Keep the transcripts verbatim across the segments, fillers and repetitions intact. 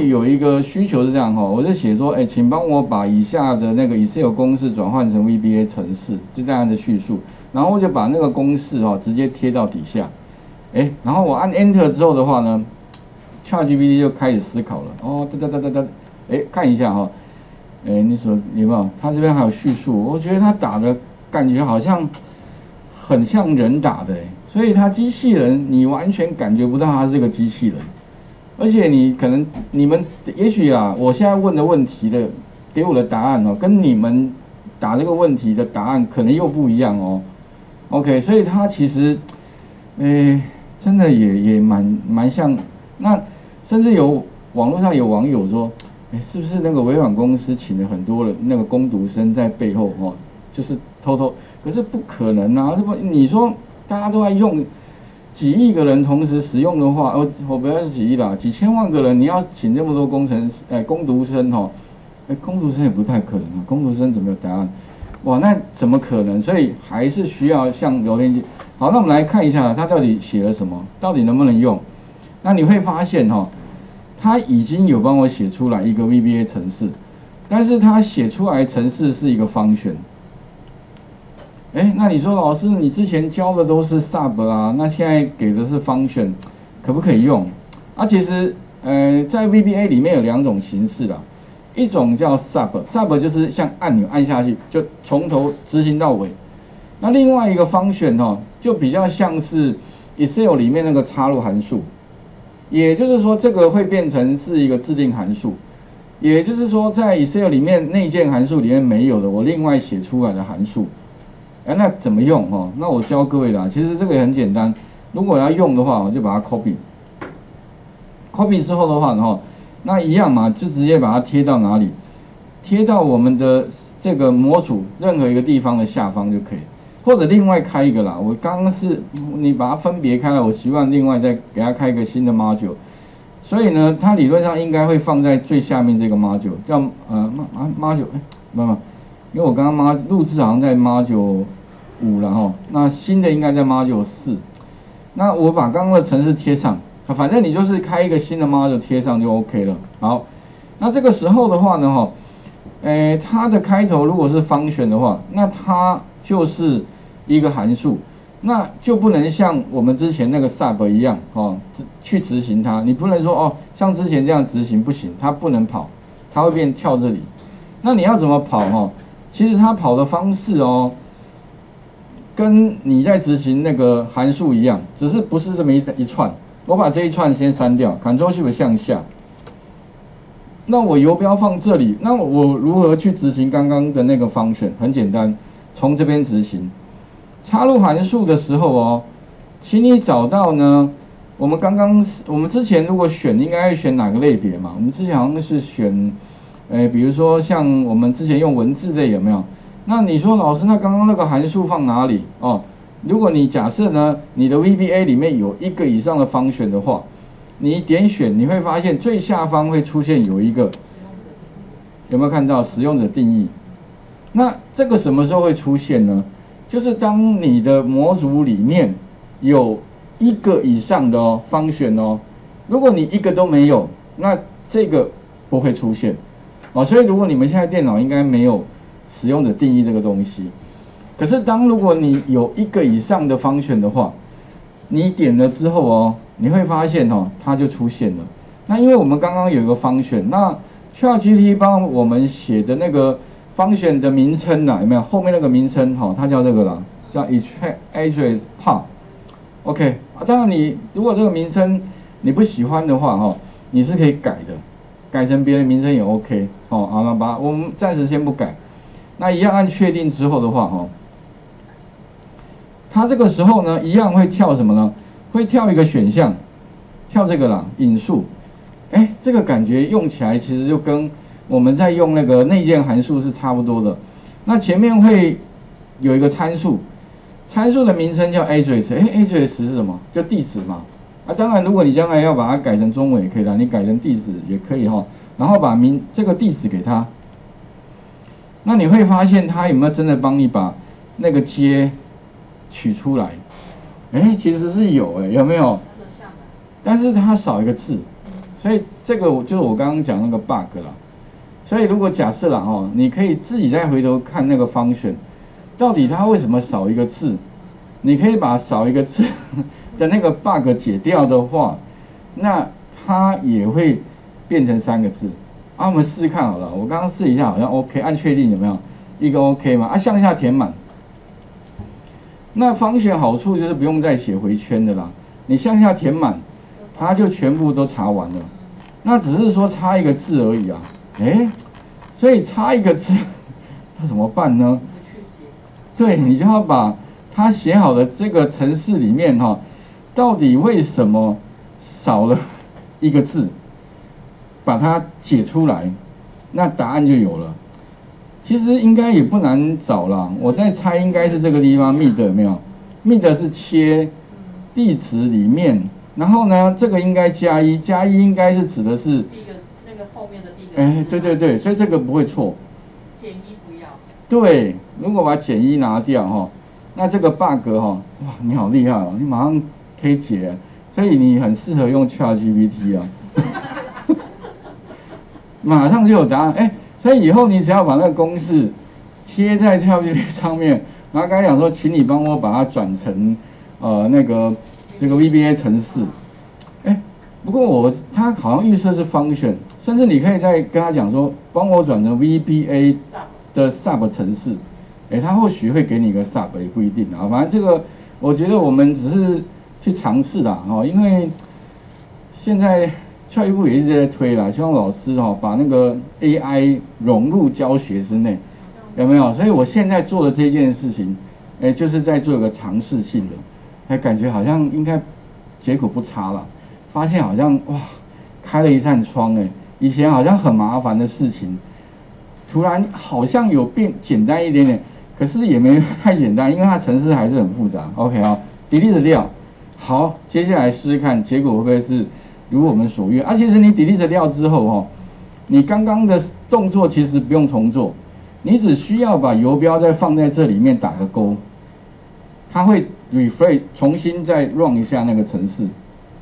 有一个需求是这样哈，我就写说，哎，请帮我把以下的那个 Excel 公式转换成 V B A 程式，就这样的叙述，然后我就把那个公式哈直接贴到底下，哎，然后我按 Enter 之后的话呢 ，ChatGPT 就开始思考了，哦，哒哒哒哒哒，哎，看一下哈，哎，你说有没有？它这边还有叙述，我觉得它打的感觉好像很像人打的，所以它机器人你完全感觉不到它是个机器人。而且你可能你们也许啊，我现在问的问题的给我的答案哦，跟你们打这个问题的答案可能又不一样哦。OK， 所以它其实，诶，真的也也蛮蛮像。那甚至有网络上有网友说，诶，是不是那个微软公司请了很多的那个工读生在背后哦，就是偷偷？可是不可能啊，这不你说大家都在用。几亿个人同时使用的话，哦，我不要是几亿啦，几千万个人，你要请这么多工程师，哎，工读生哈，哎，工读生也不太可能啊，工读生怎么有答案？哇，那怎么可能？所以还是需要像聊天机。好，那我们来看一下他到底写了什么，到底能不能用？那你会发现哈，他已经有帮我写出来一个 V B A 程式，但是他写出来程式是一个function。哎，那你说老师，你之前教的都是 sub 啊，那现在给的是 function， 可不可以用？啊，其实，呃，在 V B A 里面有两种形式啦，一种叫 sub，sub 就是像按钮按下去就从头执行到尾。那另外一个 function 哦，就比较像是 Excel 里面那个插入函数，也就是说这个会变成是一个自定函数，也就是说在 Excel 里面内建函数里面没有的，我另外写出来的函数。哎，那怎么用哈？那我教各位啦，其实这个也很简单。如果要用的话，我就把它 copy，copy 之后的话呢，那一样嘛，就直接把它贴到哪里？贴到我们的这个模组任何一个地方的下方就可以，或者另外开一个啦。我刚刚是你把它分别开了，我习惯另外再给它开一个新的 module。所以呢，它理论上应该会放在最下面这个 module， 叫呃 module， 哎，不不。因为我刚刚妈录制好像在 module 五了哈，那新的应该在 module 四。那我把刚刚的程式贴上，反正你就是开一个新的 module 贴上就 OK 了。好，那这个时候的话呢哈，诶，它的开头如果是function的话，那它就是一个函数，那就不能像我们之前那个 sub 一样哦，去执行它。你不能说哦，像之前这样执行不行，它不能跑，它会变跳这里。那你要怎么跑哈？其实它跑的方式哦，跟你在执行那个函数一样，只是不是这么一一串。我把这一串先删掉 ，Ctrl Shift 向下。那我游标放这里，那我如何去执行刚刚的那个function？很简单，从这边执行。插入函数的时候哦，请你找到呢，我们刚刚我们之前如果选，应该会选哪个类别嘛？我们之前好像是选。诶，比如说像我们之前用文字类有没有？那你说老师，那刚刚那个函数放哪里？哦，如果你假设呢，你的 V B A 里面有一个以上的function的话，你点选你会发现最下方会出现有一个，有没有看到使用者定义？那这个什么时候会出现呢？就是当你的模组里面有一个以上的哦function哦，如果你一个都没有，那这个不会出现。哦，所以如果你们现在电脑应该没有使用者定义这个东西，可是当如果你有一个以上的function的话，你点了之后哦，你会发现哦，它就出现了。那因为我们刚刚有一个function，那 ChatGPT 帮我们写的那个 function 的名称呐、啊，有没有？后面那个名称哈、哦，它叫这个啦，叫 address path。OK， 啊，当然你如果这个名称你不喜欢的话哈、哦，你是可以改的。改成别的名称也 OK， 哦，好了吧，我们暂时先不改。那一样按确定之后的话，哦，它这个时候呢，一样会跳什么呢？会跳一个选项，跳这个啦，引数。哎，这个感觉用起来其实就跟我们在用那个内建函数是差不多的。那前面会有一个参数，参数的名称叫 address， 哎 ，address 是什么？就地址嘛。啊，当然，如果你将来要把它改成中文也可以的，你改成地址也可以哈。然后把名这个地址给它，那你会发现它有没有真的帮你把那个街取出来？哎，其实是有哎，有没有？但是它少一个字， 所以这个就是我刚刚讲那个 bug 啦。所以如果假设啦哈，你可以自己再回头看那个function，到底它为什么少一个字？你可以把少一个字的那个 bug 解掉的话，那它也会变成三个字。啊，我们试试看好了，我刚刚试一下，好像 OK， 按确定有没有一个 OK 嘛？啊，向下填满。那function好处就是不用再写回圈的啦，你向下填满，它就全部都查完了。那只是说差一个字而已啊，哎，所以差一个字，那怎么办呢？对，你就要把他写好的这个程式里面哈、哦，到底为什么少了一个字，把它解出来，那答案就有了。其实应该也不难找啦，我在猜应该是这个地方 mid 有没有 ？mid 是切地址里面，然后呢，这个应该加一，加一应该是指的是第一个那个后面的第一个。 哎，对对对，所以这个不会错。 减一不要。 对，如果把减一拿掉哈、哦，那这个 bug 哈、哦，哇，你好厉害哦，你马上可以解，所以你很适合用 ChatGPT 啊，马上就有答案。哎，所以以后你只要把那个公式贴在 ChatGPT 上面，然后刚才讲说，请你帮我把它转成呃那个这个 V B A 程式。哎，不过我他好像预设是 function， 甚至你可以再跟他讲说，帮我转成 V B A 的 sub 程式，哎，他或许会给你个 sub， 也不一定啊。反正这个我觉得我们只是去尝试啦，哦，因为现在教育部也一直在推啦，希望老师哦把那个 A I 融入教学之内，有没有？所以我现在做的这件事情，哎，就是在做一个尝试性的，哎，感觉好像应该结果不差了。发现好像哇，开了一扇窗哎，以前好像很麻烦的事情，突然好像有变简单一点点，可是也没太简单，因为它程式还是很复杂。OK 啊 ，delete 掉，好，接下来试试看结果会不会是如我们所愿啊？其实你 delete 掉之后哦，你刚刚的动作其实不用重做，你只需要把游标再放在这里面打个勾，它会 refresh 重新再 run 一下那个程式。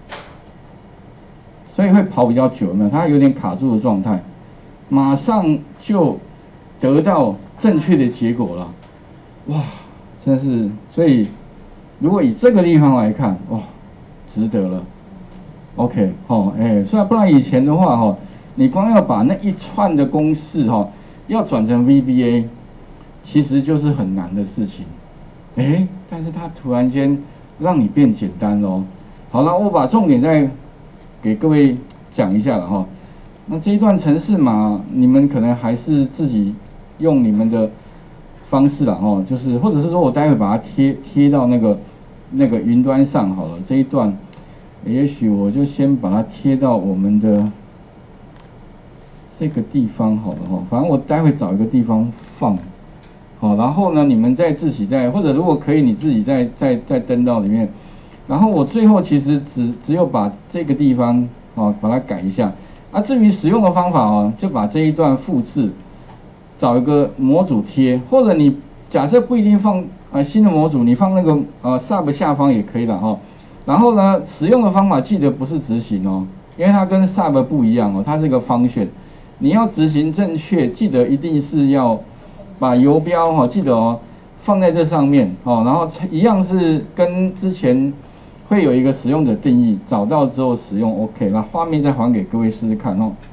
所以会跑比较久，有没有？它有点卡住的状态，马上就得到正确的结果了，哇，真是！所以如果以这个地方来看，哇，值得了。OK， 哦，哎，虽然不然以前的话，哈，你光要把那一串的公式，哈，要转成 V B A， 其实就是很难的事情，哎，但是它突然间让你变简单咯。好了，我把重点再给各位讲一下了哈，那这一段程式码，你们可能还是自己用你们的方式啦哈，就是或者是说我待会把它贴贴到那个那个云端上好了，这一段，也许我就先把它贴到我们的这个地方好了哈，反正我待会找一个地方放，好，然后呢你们再自己再，或者如果可以你自己再再再登到里面。然后我最后其实只只有把这个地方哦把它改一下，啊至于使用的方法哦，就把这一段复制，找一个模组贴，或者你假设不一定放呃新的模组，你放那个呃 sub 下方也可以了哈、哦。然后呢，使用的方法记得不是执行哦，因为它跟 sub 不一样哦，它是个function，你要执行正确，记得一定是要把游标哈、哦、记得哦放在这上面哦，然后一样是跟之前。会有一个使用者定义，找到之后使用 OK， 那画面再还给各位试试看哦。